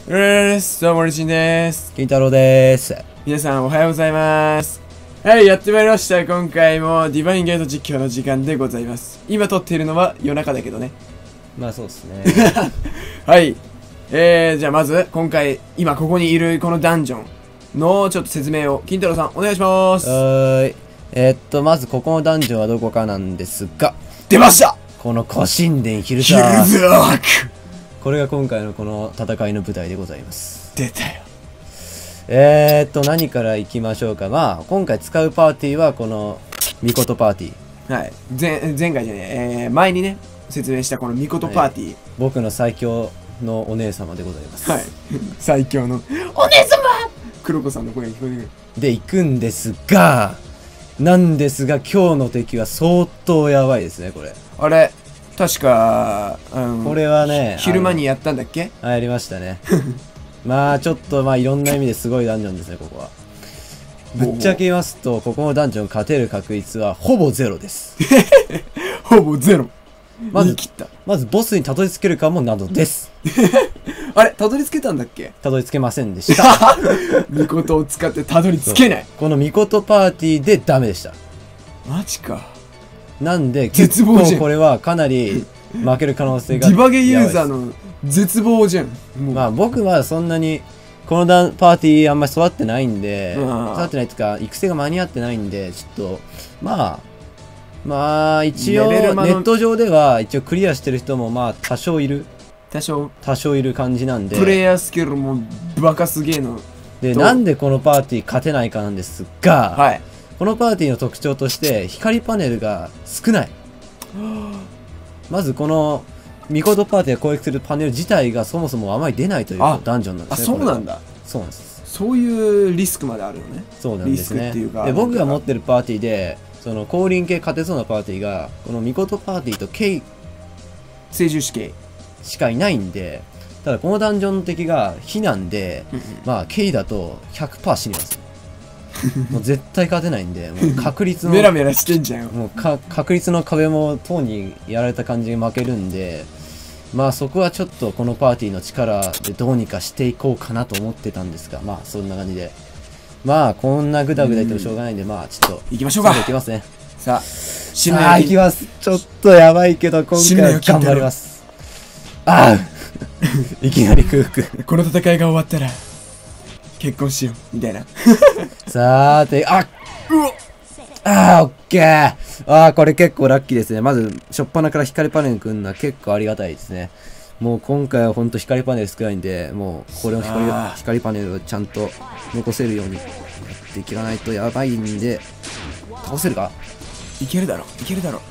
どうも、りちんです。 金太郎です。 皆さん、おはようございます。はい、やってまいりました。今回もディバインゲート実況の時間でございます。今撮っているのは夜中だけどね。 まあそうですね。 はい。じゃあまず、今回、今ここにいるこのダンジョンのちょっと説明を、金太郎さん、お願いします。 まずここのダンジョンはどこかなんですが、 出ました。 この古神殿ヒルザーク。これが今回のこの戦いの舞台でございます。 出たよ。 何からいきましょうか。まあ、今回使うパーティーはこの、ミコトパーティー。 はい。前回じゃね前にね、説明したこのミコトパーティー。はい、 僕の最強のお姉様でございます。 はい。最強の、お姉様黒子さんの声が聞こえてくる。 で、行くんですが、なんですが、今日の敵は相当やばいですね、これ。 あれ確か、 これはね、 昼間にやったんだっけ？ やりましたね。まあ、ちょっと、まあ、いろんな意味ですごいダンジョンですね、ここは。ぶっちゃけ言いますと、ここのダンジョン勝てる確率は、ほぼゼロです。 ほぼゼロ。 まず、ボスにたどり着けるかもなどです。 あれたどり着けたんだっけ？ たどり着けませんでした。 ミコトを使ってたどり着けない。 このミコトパーティーでダメでした。 マジか。 なんで、結構これはかなり負ける可能性が。 ディバゲユーザーの絶望じゃん。 まあ僕はそんなに、このパーティーあんまり育ってないんで、育ってないっていうか、育成が間に合ってないんで、ちょっと、まあ一応、ネット上では一応クリアしてる人もまあ多少いる。多少いる感じなんで。 プレイヤースキルもバカすげえの。 で、なんでこのパーティー勝てないかなんですが、 はい。 このパーティーの特徴として光パネルが少ない。まずこのミコトパーティーが攻撃するパネル自体がそもそもあまり出ないというダンジョンなんですね。 そうなんだ。 そうなんです。 そういうリスクまであるのね。 そうなんですね。 リスクっていうか。 で、僕が持ってるパーティーで、その降臨系勝てそうなパーティーが、このミコトパーティーとケイ聖獣死刑しかいないんで、ただこのダンジョンの敵が火なんで、まあケイだと 100% 死にます。もう絶対勝てないんで、もう確率のメラメラしてんじゃんよ。 もう確率の壁もとうにやられた感じで負けるんで、まあそこはちょっとこのパーティーの力でどうにかしていこうかなと思ってたんですが、まあそんな感じで。まあこんなグダグダ言ってもしょうがないんで、まあちょっと。 行きましょうか。 行きますね。 さあ、行きます。ちょっとやばいけど、今回は頑張ります。ああいきなり空腹。 この戦いが終わったら、結婚しよう、みたいな。 さーて、オッケー。これ結構ラッキーですね。まず、初っ端から光パネルくんのは結構ありがたいですね。もう今回はほんと光パネル少ないんで、もうこれの光パネルをちゃんと残せるようにやっていかないとやばいんで、倒せるか？ いけるだろ、いけるだろ。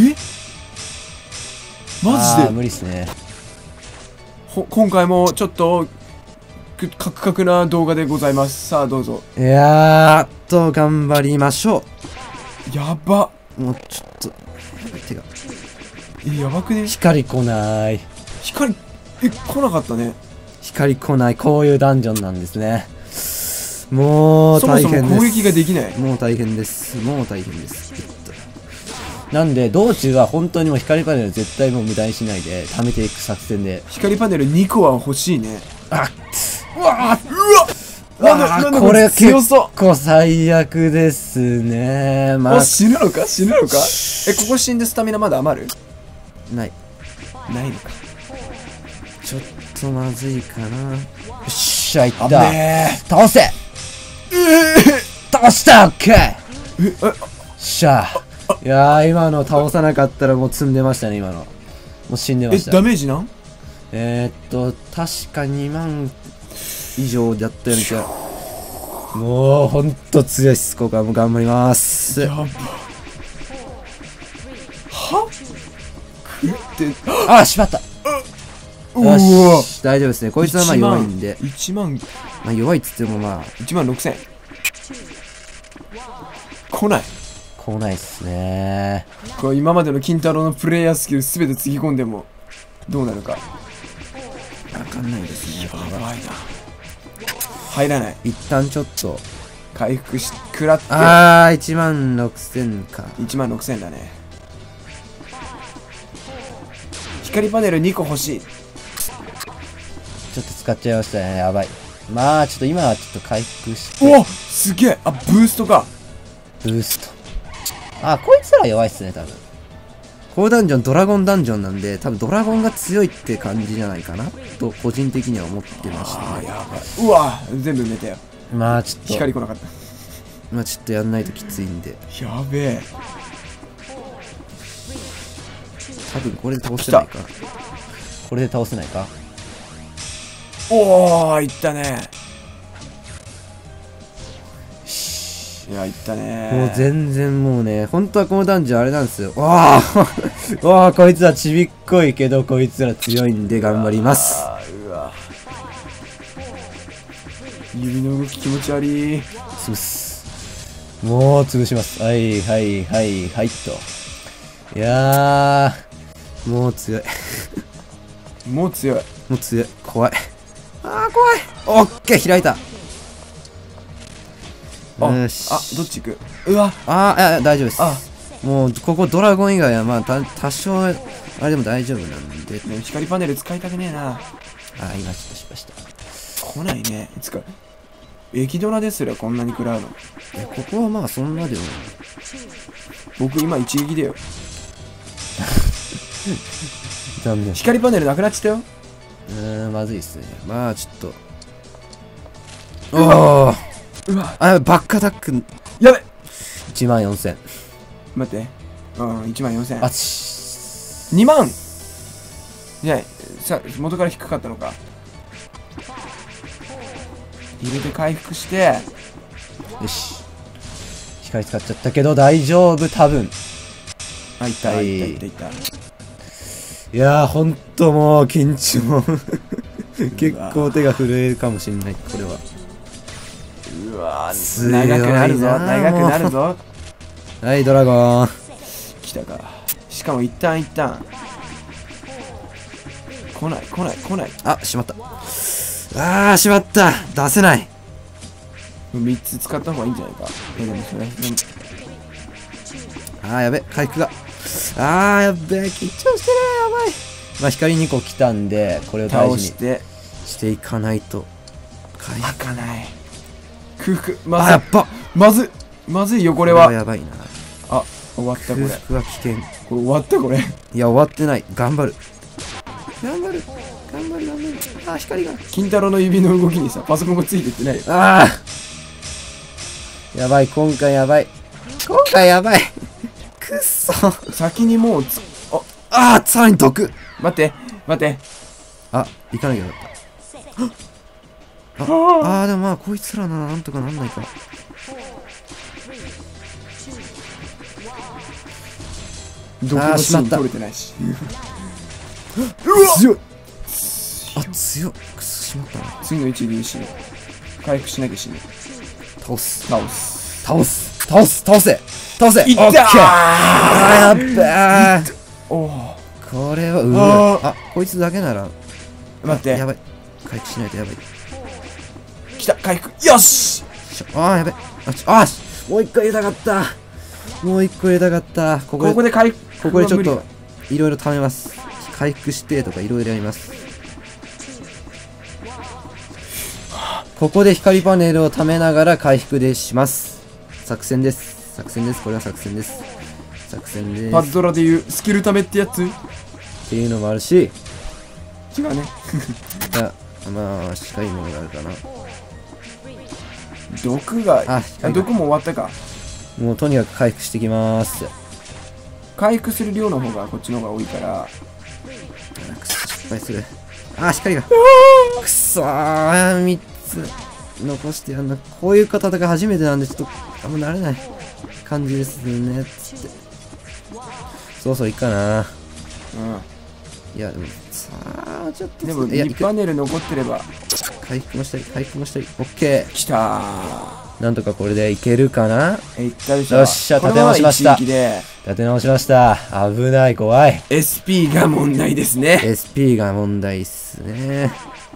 マジで無理っすね。 今回もちょっと、カクカクな動画でございます。さあ、どうぞ。 頑張りましょう。やば。 もうちょっと、手が。 やばくね？ 光来ない。 来なかったね。 光来ない。こういうダンジョンなんですね。もう大変です。 そもそも攻撃ができない。 もう大変です。なんで、道中は本当にもう光パネル絶対もう無駄にしないで、貯めていく作戦で。 光パネル2個は欲しいね。 これ結構最悪ですね。 死ぬのか？ここ死んでスタミナまだ余る？ ないのか。 ちょっとまずいかな。よっしゃ、いった。倒せ！倒した！オッケー！よっしゃ。いやー、今の倒さなかったらもう積んでましたね、今の。もう死んでました。 ダメージなん？ 確か2万以上だったような気が。もう、ほんと強いっす。ここはもう頑張ります。 やば。 しまった。よし、大丈夫ですね。こいつはまあ弱いんで。 1万。 まあ弱いっつってもまあ。 1万6000。来ないっすね。 これ今までの金太郎のプレイヤースキル全てつぎ込んでも、どうなるか。 わかんないですね。 やばいな。入らない。 一旦ちょっと。 回復食らって。 1万6000か。 1万6000だね。光パネル2個欲しい。 ちょっと使っちゃいましたね。やばい。まあ、ちょっと今はちょっと回復して。 おすげえ。あ、ブーストか。 ブースト。あ、こいつら弱いっすね、多分。このダンジョン、ドラゴンダンジョンなんで、多分ドラゴンが強いって感じじゃないかなと、個人的には思ってましたね。 やばい。うわ全部埋めたよ。 まあ、ちょっと。 光来なかった。 まあ、ちょっとやんないときついんで。 やべえ。 多分これで倒せないか。これで倒せないか。 おー、いったね。いや、いったね。 もう全然もうね、本当はこのダンジョンあれなんですよ。わあわあ、こいつはちびっこいけど、こいつら強いんで頑張ります。 うわ。指の動き気持ち悪い。 潰す。もう潰します。はいはいはいはいと。いやー、もう強い。 もう強い。 もう強い。怖い。あー怖い。オッケー開いた。よし。 あ、どっち行く。うわ。 いや大丈夫です。もうここドラゴン以外はまあ多少あれでも大丈夫なんで。 光パネル使いたくねえな。 今ちょっと失敗した。 来ないね。いつか駅ドラですらこんなに食らうの。 ここはまあそんなでもない。 僕今一撃だよ。 残念。 光パネルなくなっちゃったよ。 まずいっすね。まあちょっと。おお。 うわ。 バックアタック。 やべ。 14000。 待って。14000。 あ 2万。じゃあさ元から低かったのか。入れて回復して。 よし。光使っちゃったけど大丈夫多分。 いったいったいった。 いやーほんともう緊張。結構手が震えるかもしんないこれは。 うわー長くなるぞ長くなるぞ。 はいドラゴン来たか。しかも一旦来ない。 しまった。しまった。出せない。 3つ使った方がいいんじゃないか。でもそれやべ回復がやべ緊張してる。やばい。まあ光2個来たんでこれを大事にしていかないと。 開かない。空腹やっぱまずいよこれは。 やばいな。 終わったこれ。 空腹は危険。 これ終わったこれ。 いや終わってない。頑張る。光が金太郎の指の動きにさパソコンがついてってないよ。 やばい今回やばいくっそ先にもうさらに毒。 待って行かなきゃよかった。でもまあこいつらなんとかなんないか。 毒のシーン取れてないし。 強い。強っ。くそしまったな。 次の一撃死ぬ。回復しなきゃ死ぬ。 倒せ。 いったー。 やっべー。 おこれはこいつだけなら待って。 やばい。回復しないとやばい。 来た回復。よし。 やべ。もう一個入れたかった。ここでちょっといろいろ貯めます。回復してとかいろいろやります。ここで光パネルを貯めながら回復でします。作戦です。これは作戦です。 パズドラでいうスキル貯めってやつっていうのもあるし。 違うね。 まあ近いものがあるかな。 毒も終わったか。 もうとにかく回復してきます。 回復する量の方がこっちの方が多いから。 失敗する。光がくそ3つ残してやんな。こういう方が初めてなんでちょっとあんま慣れない感じですね。つってそろそろいいかな。いやでもちょっとでも2パネル残ってれば回復もしたり。オッケー。 きたー。 なんとかこれでいけるかな。 いったでしょ。 よっしゃ立て直しました。危ない怖い。 SP が問題ですね。 SP が問題っすね。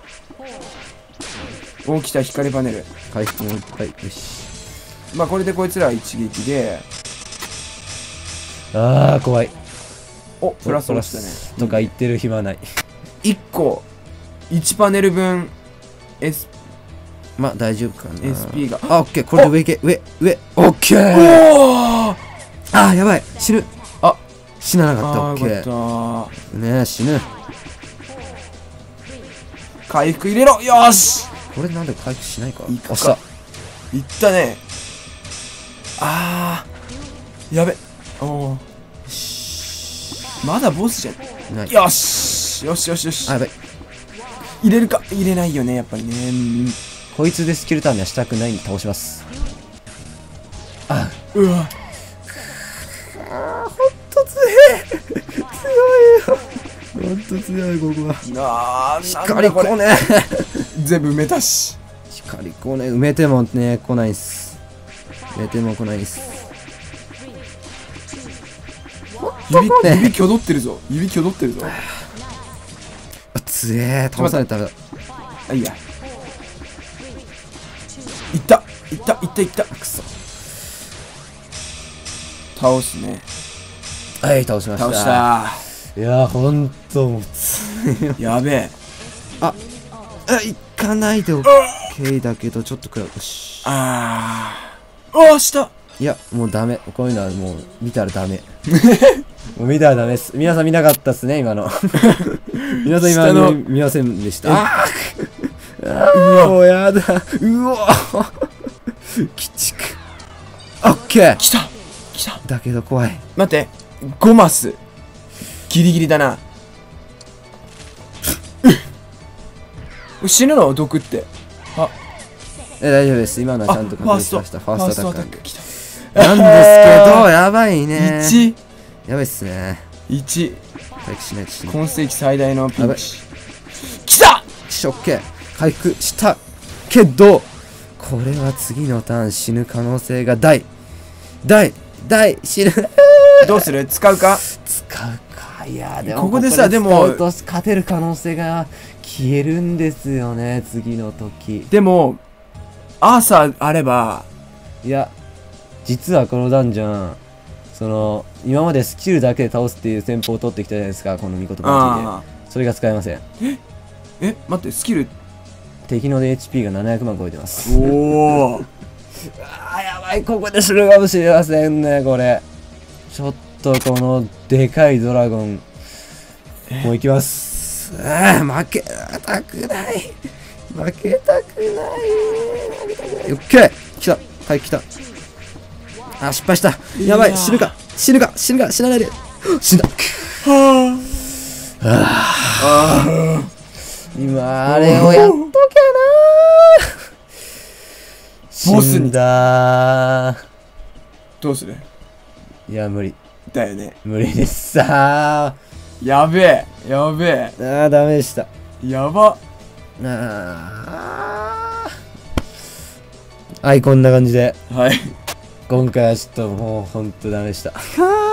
来た光パネル。 回復もいっぱい。よし。 まあこれでこいつらは一撃で。 怖い。 プラス落ちたね。 とか言ってる暇ない。 1個 1パネル分まあ大丈夫かな。 SP が。 あ、オッケー。これで上行け。上。オッケー。 おーあ、やばい。死ぬ。 あ、 死ななかった。 あー、 オッケよかったー。ねえ、死ぬ。 回復入れろ。よーし、 これなんで回復しないか。 いくか。 押した。 いったね。あー、やべ。おー、まだボスじゃん。 ない。 よしよしよしよし。 あ、やばい。 入れるか。入れないよね、やっぱりね。 こいつでスキルターンにはしたくないんで倒します。あ、 うわ、 ほんと強い、ここは。 光こね。 全部埋めたし。 光こね、埋めてもね、来ないっす。埋めても来ないっす。 指挙動ってるぞ。指挙動ってるぞ。 あ、強え。倒されたら。 あ、いいや。いった。 くそ。 倒すね。 はい、倒しました。 倒した。 いやー、ほんともう強い。 やべえ。 行かないで OK だけど、ちょっとくらい。よし。 した。 いや、もうダメ。こういうのはもう見たらダメ。もう見たらダメです。皆さん見なかったっすね、今の。皆さん今の見ませんでした。もうやだ。うわ鬼畜。オッケー。 来た。 だけど怖い。 待って。5マス。ギリギリだな。死ぬの毒って。 大丈夫です。今のはちゃんと確認しました。ファーストアタック。 来た。 なんですけど、やばいね。 1。 やばいっすね。 1。 回復しないと死ぬ。 今世紀最大のピンチ。来た。 ショッケー。回復したけど、これは次のターン死ぬ可能性が大死ぬ。 どうする？使うか？ 使うか。いやでもここでさ、でも勝てる可能性が消えるんですよね、次の時。 でもアーサーあれば。 いや、実はこのダンジョン、今までスキルだけで倒すっていう戦法を取ってきたじゃないですか、このミコトパンチで。それが使えません。 待って、スキル敵の HP が700万超えてます。 おお。 やばい、ここで死ぬかもしれませんね、これ。ちょっとこのでかいドラゴン、もう行きます。負けたくない。オッケー。来た。はい、来た。失敗した。やばい、死なないで。死んだ。今、あれをやっときゃなー。 ボスに死んだー。 どうする？ いや、無理。 だよね。 無理ですさやべえ。 ー。ダメでした。 やば。 はい、こんな感じで。 はい。 今回はちょっともうほんとダメでした。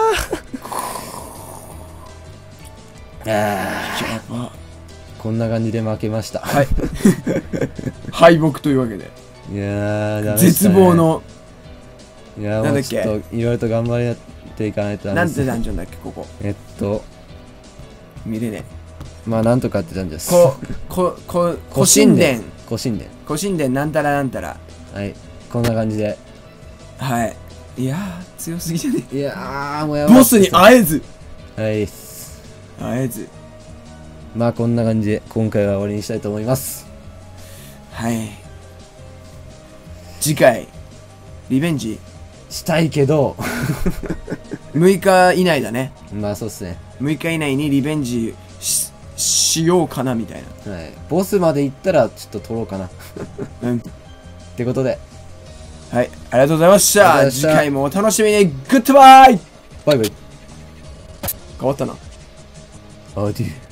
やば。 こんな感じで負けました。 はい。敗北というわけで。 いやー、ダメでしたね。 絶望の。 いやー、もうちょっといろいろと頑張っていかないとダメです。 なんてダンジョンだっけ、ここ。見れねえ。 まあ、なんとかってダンジョンです。 古神殿。古神殿なんたらなんたら。 はい。こんな感じで。 はい。いやー、強すぎじゃねえ。いやー、もうやばい。 ボスに会えず。 はい。 会えず。 まあ、こんな感じで今回は終わりにしたいと思います。 はい。次回、リベンジしたいけど 6日以内だね。 まあそうっすね。 6日以内にリベンジしようかなみたいな。 はい。ボスまで行ったらちょっと取ろうかな。 うん。 ってことで。 はい。ありがとうございました。次回もお楽しみに。グッドバイ。 バイバイ。 変わったな。 アデュー。